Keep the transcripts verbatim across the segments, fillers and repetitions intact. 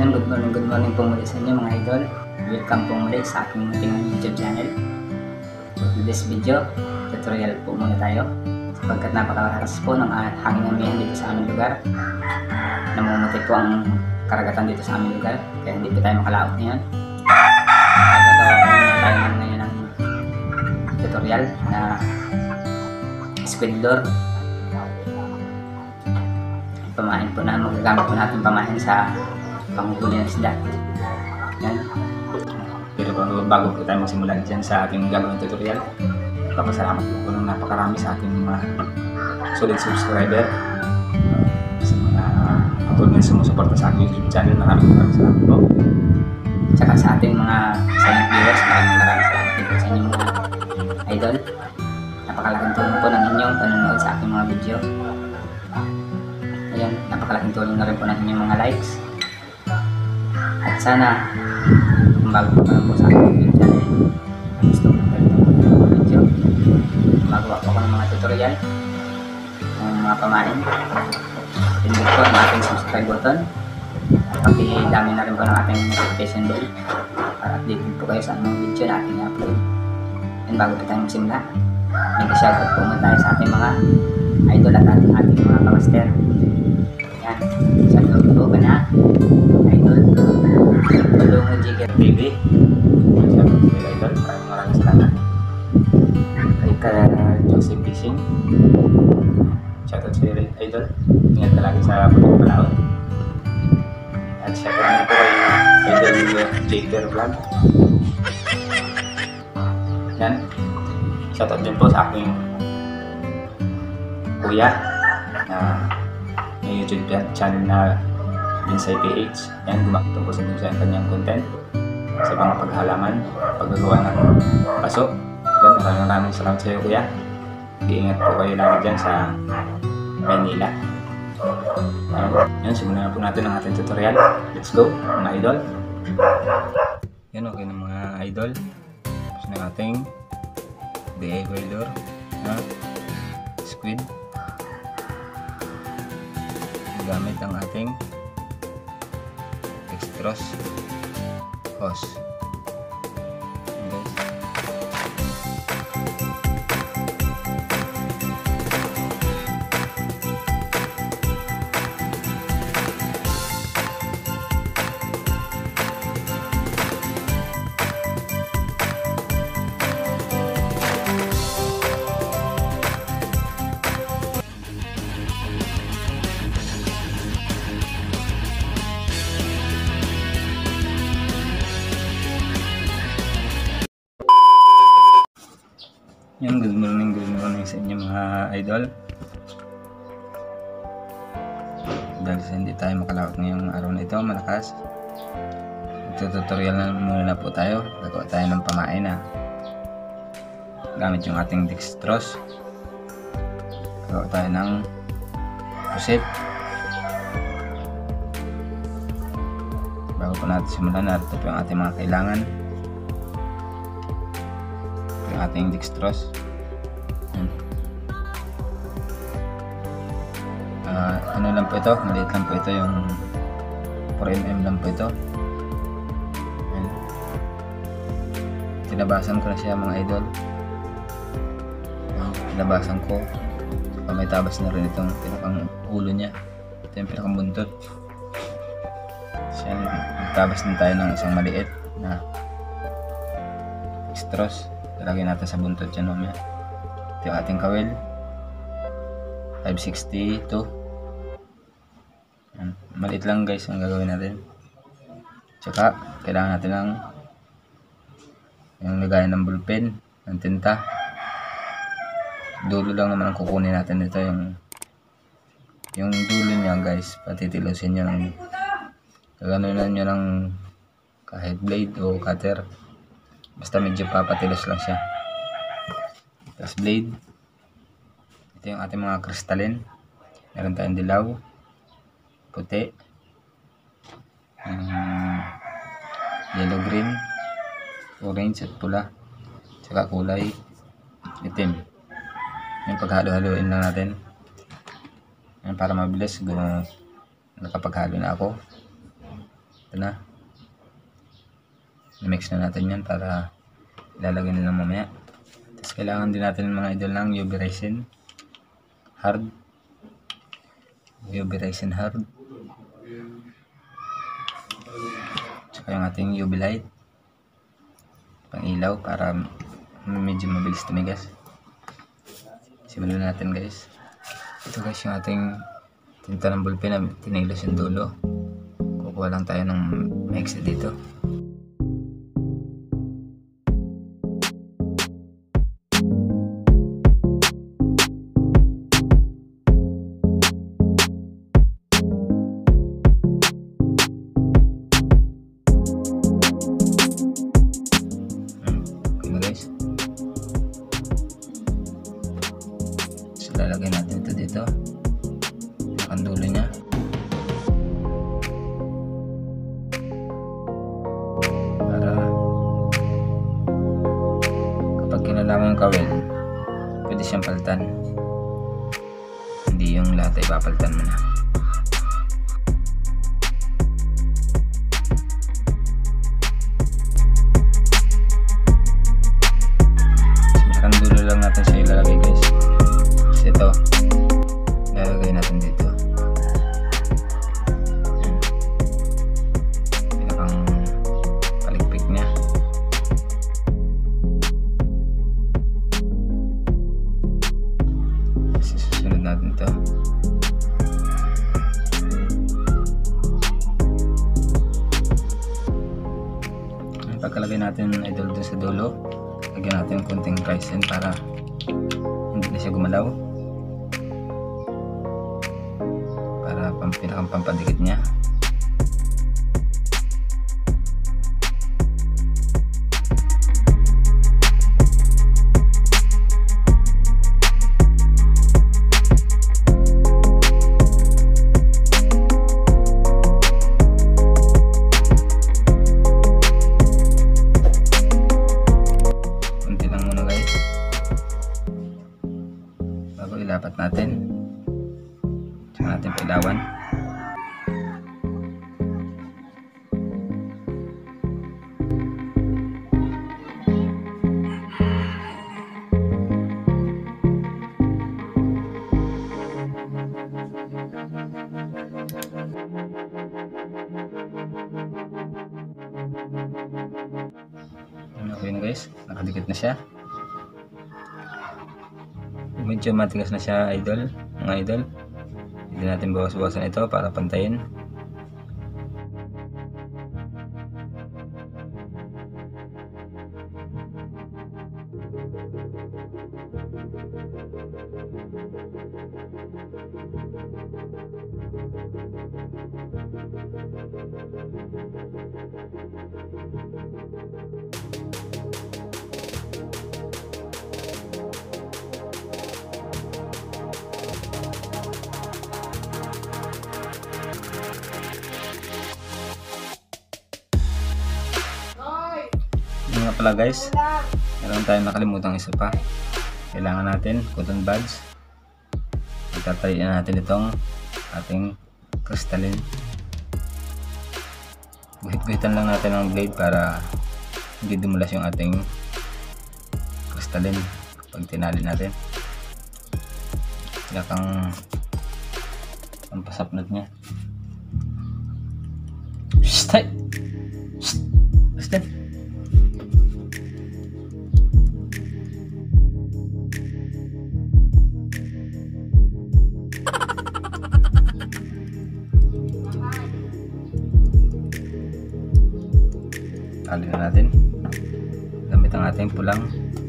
Yan, good morning, good morning po muli sa inyo mga idol. Welcome po muli sa aking munting YouTube channel. For this video, tutorial po muna tayo. Sapagkat napakalakas po ng hangin amihan dito sa aming lugar. Namumuti po ang karagatan dito sa aming lugar, kaya hindi po tayo makalaot ngayon. Gagawa po muna tayo ngayon ng tutorial na squid lure. Pamahin po na, magagamit po natin pamahin sa panghuli ng isda. Yan. Pero bago po tayo magsimulan dyan sa ating gagawin tutorial, papasalamat po po ng napakarami sa ating mga solid subscriber, sa mga patuloy na sumusuporta sa aking YouTube channel. Maraming maraming salamat po. Tsaka sa ating mga silent viewers, maraming maraming salamat din po sa inyong mga idol. Napakalaking tulong po ng inyong panonood sa aking mga video. Ayan, napakalaking tulong na rin po ng inyong mga likes. At sana, kung bago po pa po sa aking video channel, gusto ko na rin po ng video, magawa po ako ng mga tutorial, ng mga pamain. Pindot po ang ating subscribe button. Pakidami na rin po ng ating notification bell para updated po kayo sa anong video na ating upload. And bago po tayo magsimula, may shoutout po muna tayo sa ating mga idol at ating, ating mga kamaster. Yan, shoutout po ba na idol Balungo Jigger T V. Shoutout po idol, maraming maraming salamat. Kay ka Joseph Fishing, shoutout sa idol, ingat ka lagi sa Putong Palawan. At shoutout po kay idol Jigger Vlog. Yan, shoutout din po sa aking kuya na may YouTube channel na Binsay P H. Yan, gumakto po sa inyo sa kanyang content sa mga paghalaman, paggagawa ng paso. Yan, maraming maraming salamat sa iyo kuya. Iingat po kayo lagi dyan sa Manila. Yan, simulan na po natin ang ating tutorial. Let's go mga idol. Yan, okay na mga idol. Tapos na ating D I Y lure na squid gamit ang ating dextrose hose. Yan, good morning, good morning sa inyo mga idol. Dahil sa hindi tayo makalawat ngayong araw na ito, malakas, tutorial na muna na po tayo. Gagawa tayo ng pamain na gamit yung ating dextrose. Gagawa tayo ng pusit. Bago po natin simulan, narito po yung ating mga kailangan. Ating dextrose. Uh, ano lang po ito, maliit lang po ito, yung four millimeters lang po ito. Ayan. Tinabasan ko na siya mga idol. Ayan. Tinabasan ko. So, may tabas na rin itong pinakang ulo niya. Ito yung pinakang buntot. Siya, magtabas din tayo ng isang maliit na dextrose. Lagyan natin sa buntot dyan mamaya. Ito yung ating kawil five sixty-two. Yan. Maliit lang guys ang gagawin natin. Tsaka kailangan natin ng yung lagayan ng ballpen, ng tinta. Dulo lang naman ang kukunin natin dito, yung yung dulo niya guys. Patitilusin nyo ng gaganunan nyo ng kahit blade o cutter. Basta medyo papatilos lang siya. Tapos blade. Ito yung ating mga kristalin. Meron tayong dilaw, puti, um, yellow green, orange at pula, tsaka kulay itim. Yung paghalo-haloin lang natin. Yan, para mabilis. Gano'n, nakapaghalo na ako. Ito na. I-mix na natin yan para ilalagay na lang mamaya. Tapos kailangan din natin mga idol ng U V resin hard. U V resin hard. Tsaka yung ating U V light. Pang ilaw para medyo mabilis tumigas. Simulan natin guys. Ito guys yung ating tinta ng ballpen na tinilos yung dulo. Kukuha lang tayo ng maiksi dito. Lalagay natin ito dito ang dulo nya para kapag kinalaman yung kawil pwede siyang palitan, hindi yung lahat ay papalitan mo na. Ang dulo lang natin siya ilalagay guys. Ito lalagay natin dito. Pinakang paligpik niya. Susunod natin ito. Pagkalagay natin idol dun sa dulo, lagyan natin konting resin para hindi na siya gumalaw. Pinakang pampadikit niya. Kunti lang muna guys bago ilapat natin. Tsaka natin pailawan. Okay na guys, nakadikit na siya. Medyo matigas na siya idol, mga idol. Hindi natin bawas-bawasan ito para pantayin. Yun nga pala guys, meron tayong nakalimutang isa pa. Kailangan natin cotton buds. Itatayin natin itong ating crystalline. Guhit-guhitan lang natin ang blade para hindi dumulas yung ating crystalline pag tinali natin. Kaya kang ang pasapnot niya. Shhh! Shhh! Basta! Tali na natin gamit ang ating pulang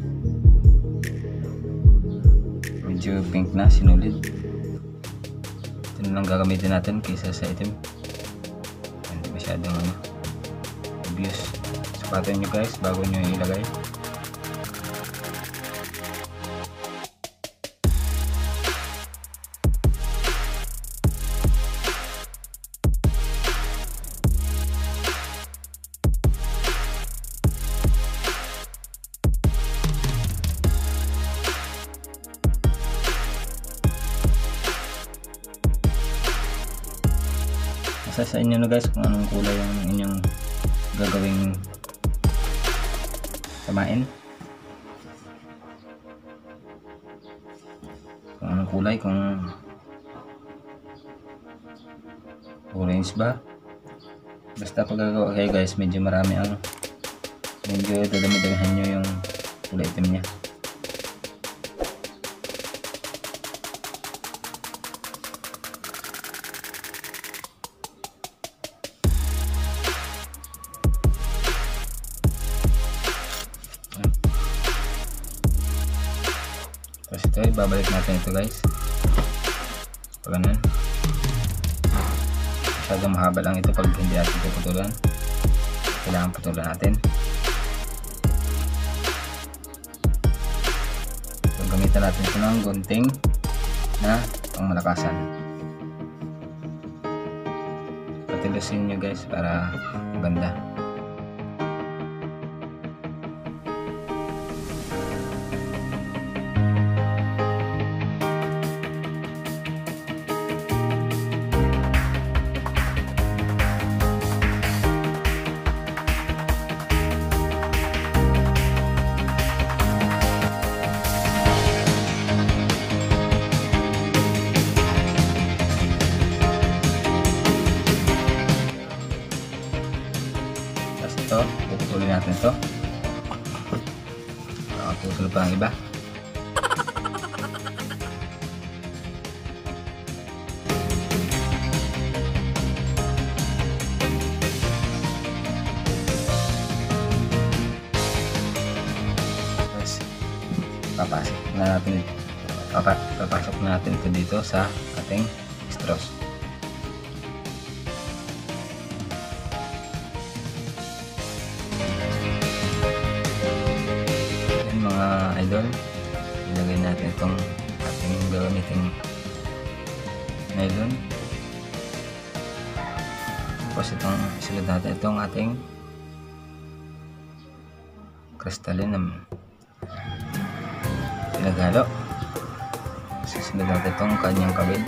medyo pink na sinulid. Ito na lang gagamitin natin kaysa sa itim, hindi masyadong ano, obvious. Supatan nyo guys bago nyo ilagay. sa inyo na guys kung anong kulay yung inyong gagawing samain. Kung anong kulay, kung orange ba. Basta pag gagawa kayo guys, medyo marami ang medyo dadami-damihan nyo yung kulay itim nya. Tapos ito, ibabalik natin ito guys. Pag ganun. Masyadong mahaba lang ito pag hindi natin puputulan. Kailangan putulan natin. So, gamitan natin ito ng gunting na pangmalakasan. Patilusin nyo guys para maganda. Ito, puputulin natin ito. Nakaputol pa ang iba. Tapos papasok na natin papa, papasok na natin ito dito sa ating straws. Idol, ilagay natin itong ating gagamitin nylon. Tapos itong isunod natin itong ating crystalline na pinaghalo. Susunod natin itong kanyang kabel.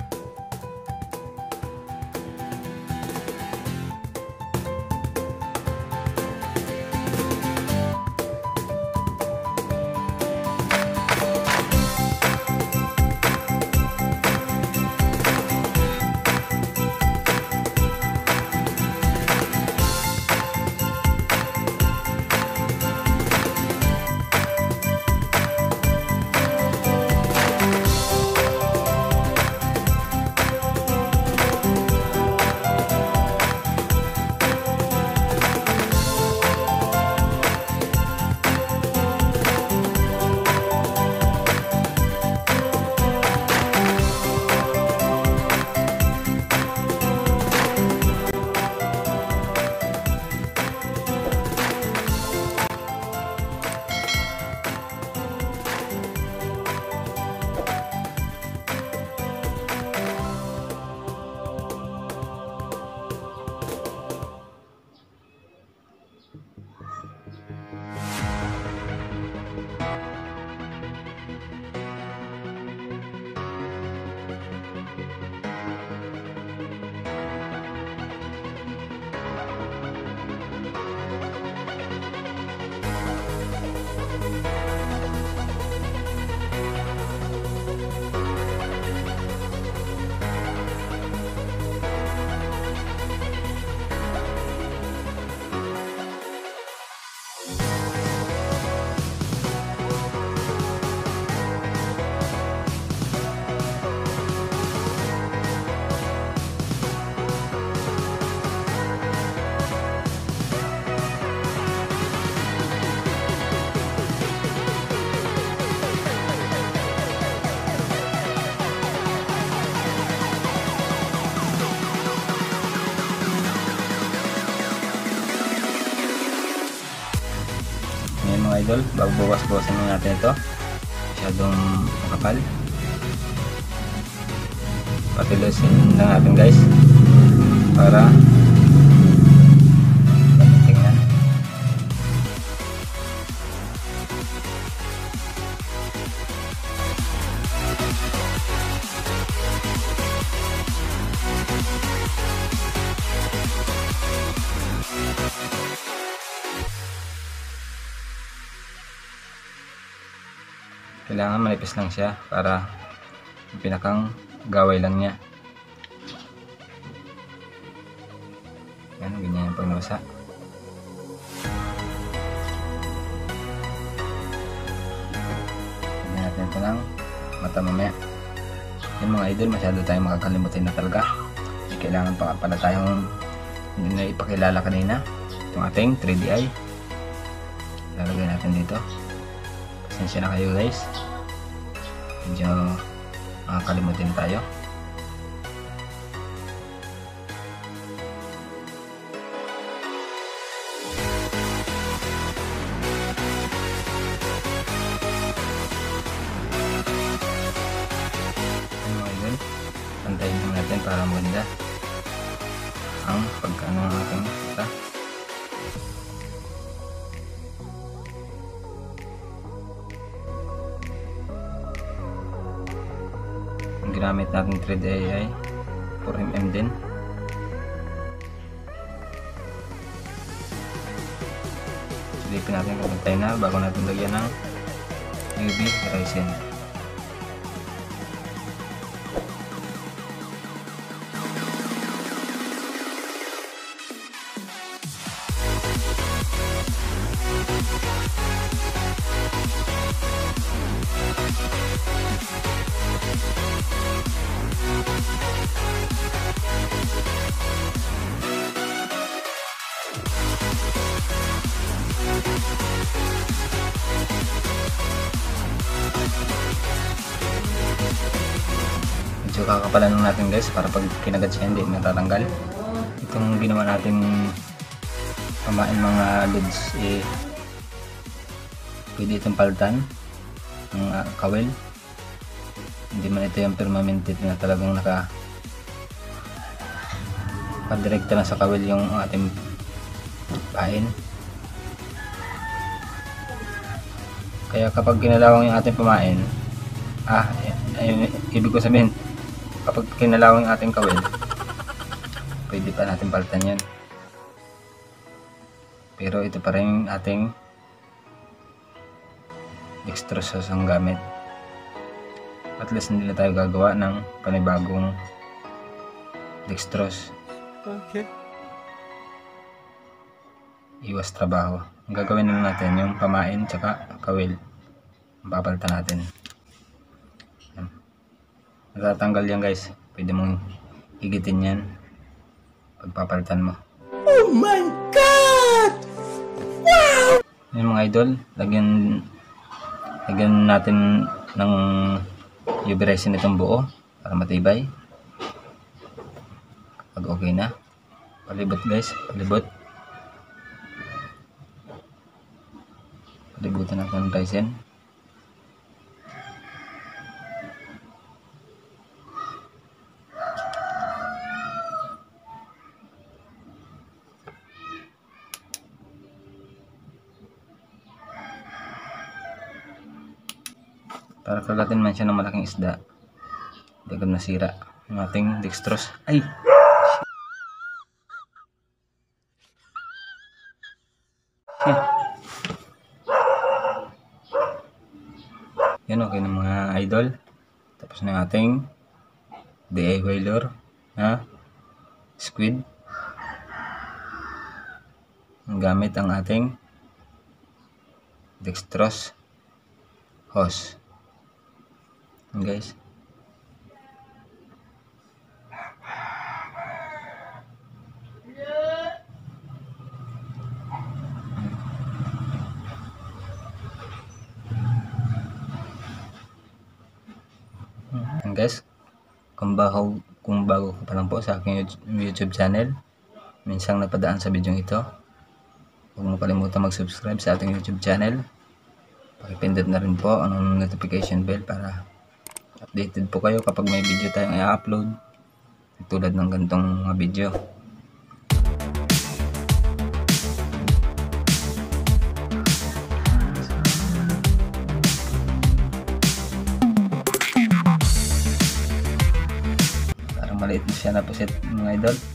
Mga idol, bago buwas-buwasan natin ito, masyadong makapal. Patilusin lang natin guys para tingnan. Kailangan manipis lang siya para yung pinakang gaway lang niya. Yan, ganyan yung pagnawasa. Ganyan natin ito ng mata mamaya. Yan mga idol, masyado tayong makakalimutin na talaga. May kailangan pa pala tayong na ipakilala kanina. Itong ating three D eye. Lalagay natin dito. Pasensya na kayo guys. Medyo makakalimutin tayo. Ano mga idol, pantayin lang natin para maganda ang pagkano ng ating mata. Ang ginamit natin three D ay four millimeter din. Silipin natin kung pantay na bago natin lagyan ng U V resin. Medyo kakapalan lang natin guys para pag kinagat siya hindi natatanggal. Itong ginawa natin pamain mga leads eh, pwede itong palitan ng uh, kawel. Hindi man ito yung permanente na talagang naka padirekta na sa kawel yung ating pain. Kaya kapag kinalawang yung ating pamain, ah, ay, ibig ko sabihin, kapag kinalawang yung ating kawel, pwede pa natin palitan yan. Pero ito pa rin ating dextrose ang gamit. At least hindi na tayo gagawa ng panibagong dextrose. Okay. Iwas trabaho. Ang gagawin na natin yung pamain tsaka kawel. Papalitan natin. Natatanggal yan guys. Pwede mong higitin yan pagpapalitan mo. Oh my God! Wow! Yan mga idol, lagyan lagyan natin ng U V resin itong buo para matibay. Kapag okay na, palibot guys, palibot. Palibutan natin ng resin. Para kagatin man siya ng malaking isda. Hindi agad nasira yung ating dextrose. Ay! Shit! Yan, okay na mga idol. Tapos na yung ating D I whaler na squid. Gamit ang ating dextrose hose. Guys, and guys, kung bago, kung bago ka pa lang po sa aking YouTube channel, minsang napadaan sa video ito, huwag mo kalimutan mag-subscribe sa ating YouTube channel. Pakipindot na rin po ang notification bell para updated po kayo kapag may video tayong i-upload tulad ng ganitong mga video. Parang maliit na siya na po set mga idol.